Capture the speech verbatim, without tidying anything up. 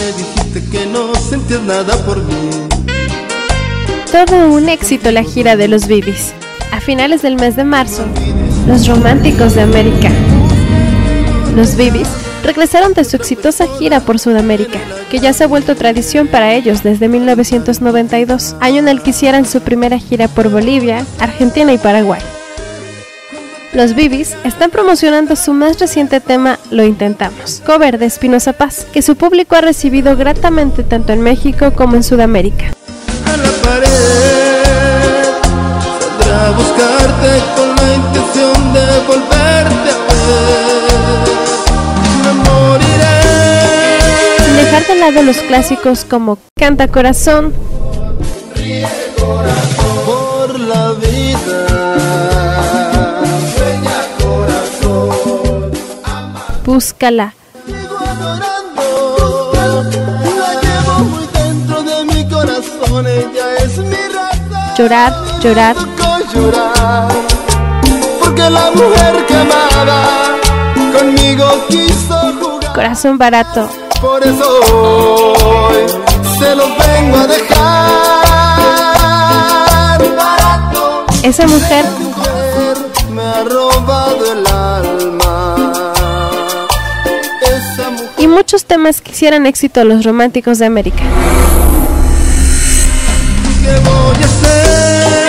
Me dijiste que no sentías nada por mí. Todo un éxito la gira de los Bibis. A finales del mes de marzo, los románticos de América, los Bibis, regresaron de su exitosa gira por Sudamérica, que ya se ha vuelto tradición para ellos desde mil novecientos noventa y dos, año en el que hicieron su primera gira por Bolivia, Argentina y Paraguay. Los Bibis están promocionando su más reciente tema Lo Intentamos, cover de Espinoza Paz, que su público ha recibido gratamente tanto en México como en Sudamérica. A la pared saldré a buscarte con la intención de volverte a ver. Me moriré. Sin dejar de lado los clásicos como Canta Corazón, Ríe corazón por la vida. Sueña corazón. Búscala, Sigo adorando. La llevo muy dentro de mi corazón. Ella es mi razón. Llorar, llorar, Llorar, porque la mujer que amaba conmigo quiso jugar. Corazón Barato, Por eso hoy se los vengo a dejar. Barato, Esa mujer, mujer me ha robado el alma. Esa mujer. y muchos temas que hicieran éxito a los románticos de América. ¿Qué voy a hacer?